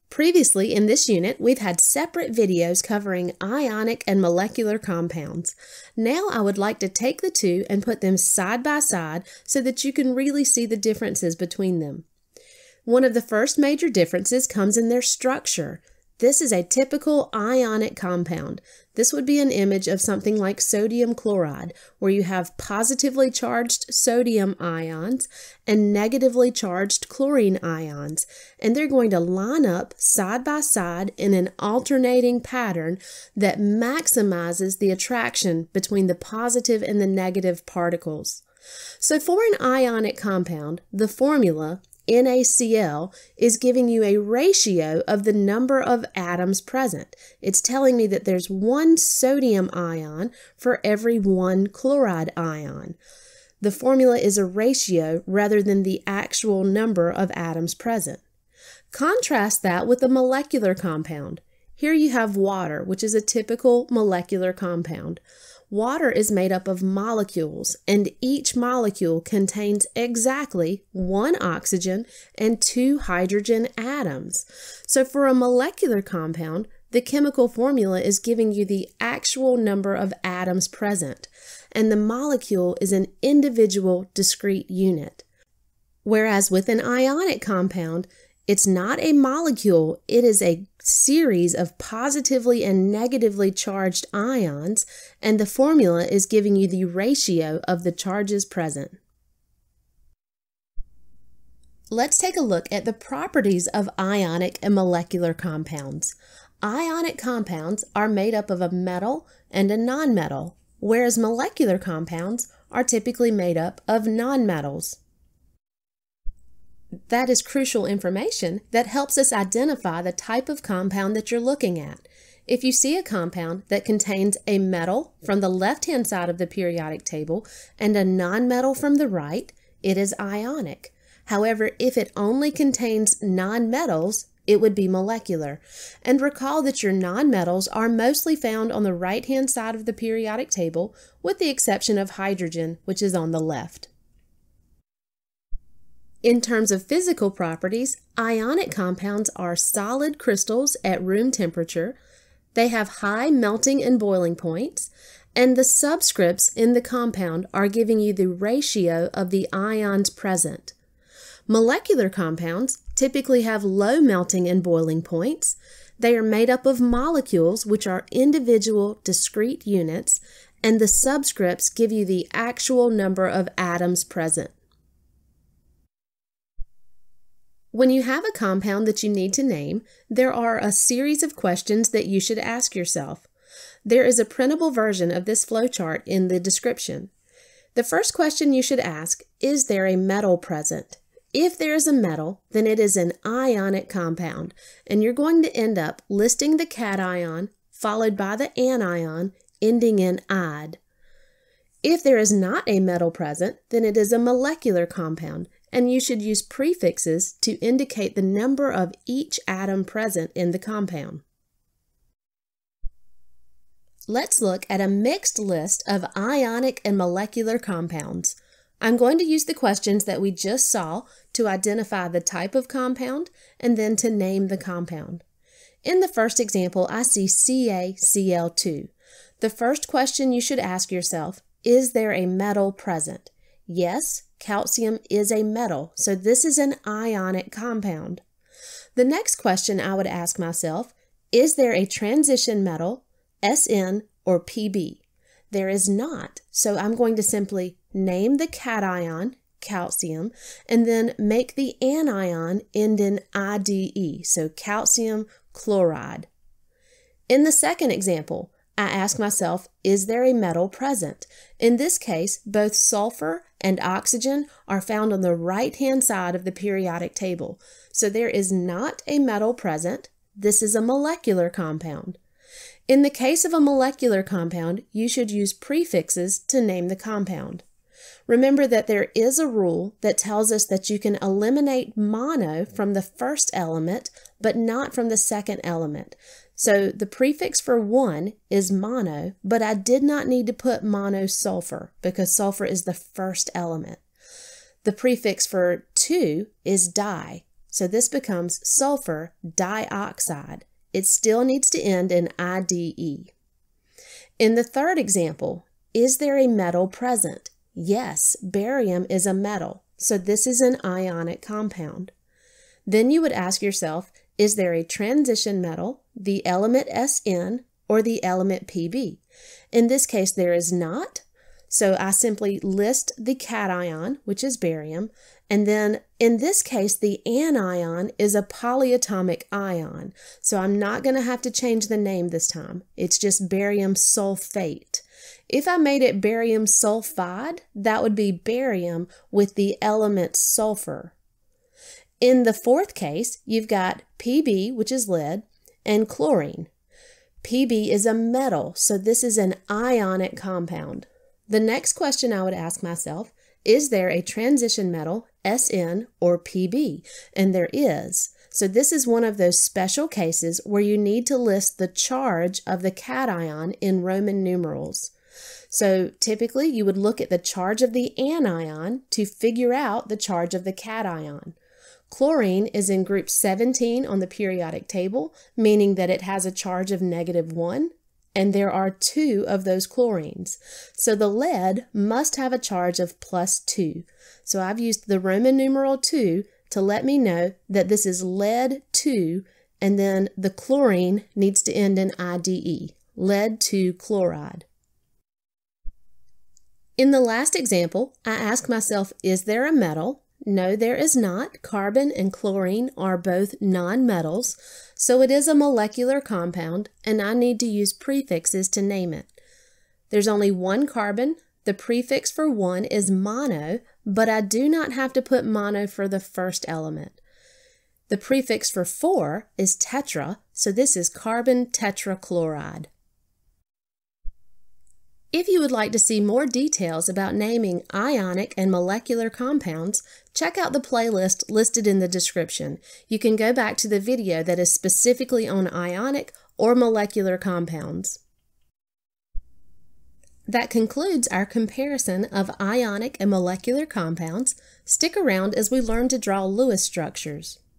Previously in this unit, we've had separate videos covering ionic and molecular compounds. Now I would like to take the two and put them side by side so that you can really see the differences between them. One of the first major differences comes in their structure. This is a typical ionic compound. This would be an image of something like sodium chloride, where you have positively charged sodium ions and negatively charged chlorine ions, and they're going to line up side by side in an alternating pattern that maximizes the attraction between the positive and the negative particles. So for an ionic compound, the formula NaCl is giving you a ratio of the number of atoms present. It's telling me that there's one sodium ion for every one chloride ion. The formula is a ratio rather than the actual number of atoms present. Contrast that with a molecular compound. Here you have water, which is a typical molecular compound. Water is made up of molecules, and each molecule contains exactly one oxygen and two hydrogen atoms. So for a molecular compound, the chemical formula is giving you the actual number of atoms present, and the molecule is an individual discrete unit. Whereas with an ionic compound, it's not a molecule, it is a series of positively and negatively charged ions, and the formula is giving you the ratio of the charges present. Let's take a look at the properties of ionic and molecular compounds. Ionic compounds are made up of a metal and a nonmetal, whereas molecular compounds are typically made up of nonmetals. That is crucial information that helps us identify the type of compound that you're looking at. If you see a compound that contains a metal from the left-hand side of the periodic table and a nonmetal from the right, it is ionic. However, if it only contains nonmetals, it would be molecular. And recall that your nonmetals are mostly found on the right-hand side of the periodic table, with the exception of hydrogen, which is on the left. In terms of physical properties, ionic compounds are solid crystals at room temperature. They have high melting and boiling points, and the subscripts in the compound are giving you the ratio of the ions present. Molecular compounds typically have low melting and boiling points. They are made up of molecules, which are individual discrete units, and the subscripts give you the actual number of atoms present. When you have a compound that you need to name, there are a series of questions that you should ask yourself. There is a printable version of this flowchart in the description. The first question you should ask, is there a metal present? If there is a metal, then it is an ionic compound, and you're going to end up listing the cation followed by the anion ending in "ide." If there is not a metal present, then it is a molecular compound, and you should use prefixes to indicate the number of each atom present in the compound. Let's look at a mixed list of ionic and molecular compounds. I'm going to use the questions that we just saw to identify the type of compound and then to name the compound. In the first example, I see CaCl2. The first question you should ask yourself, is there a metal present? Yes, calcium is a metal, so this is an ionic compound. The next question I would ask myself, is there a transition metal, Sn or Pb? There is not, so I'm going to simply name the cation, calcium, and then make the anion end in IDE, so calcium chloride. In the second example, I ask myself, is there a metal present? In this case, both sulfur and oxygen are found on the right-hand side of the periodic table. So there is not a metal present. This is a molecular compound. In the case of a molecular compound, you should use prefixes to name the compound. Remember that there is a rule that tells us that you can eliminate mono from the first element, but not from the second element. So the prefix for 1 is mono, but I did not need to put monosulfur because sulfur is the first element. The prefix for 2 is di. So this becomes sulfur dioxide. It still needs to end in IDE. In the third example, is there a metal present? Yes, barium is a metal, so this is an ionic compound. Then you would ask yourself, is there a transition metal, the element Sn, or the element Pb? In this case, there is not, so I simply list the cation, which is barium, and then in this case, the anion is a polyatomic ion, so I'm not going to have to change the name this time. It's just barium sulfate. If I made it barium sulfide, that would be barium with the element sulfur. In the fourth case, you've got Pb, which is lead, and chlorine. Pb is a metal, so this is an ionic compound. The next question I would ask myself, is there a transition metal, Sn or Pb? And there is. So this is one of those special cases where you need to list the charge of the cation in Roman numerals. So typically you would look at the charge of the anion to figure out the charge of the cation. Chlorine is in group 17 on the periodic table, meaning that it has a charge of -1, and there are 2 of those chlorines. So the lead must have a charge of +2. So I've used the Roman numeral 2 to let me know that this is lead 2, and then the chlorine needs to end in IDE, lead 2 chloride. In the last example, I ask myself, is there a metal? No, there is not. Carbon and chlorine are both nonmetals, so it is a molecular compound, and I need to use prefixes to name it. There's only one carbon. The prefix for 1 is mono, but I do not have to put mono for the first element. The prefix for 4 is tetra, so this is carbon tetrachloride. If you would like to see more details about naming ionic and molecular compounds, check out the playlist listed in the description. You can go back to the video that is specifically on ionic or molecular compounds. That concludes our comparison of ionic and molecular compounds. Stick around as we learn to draw Lewis structures.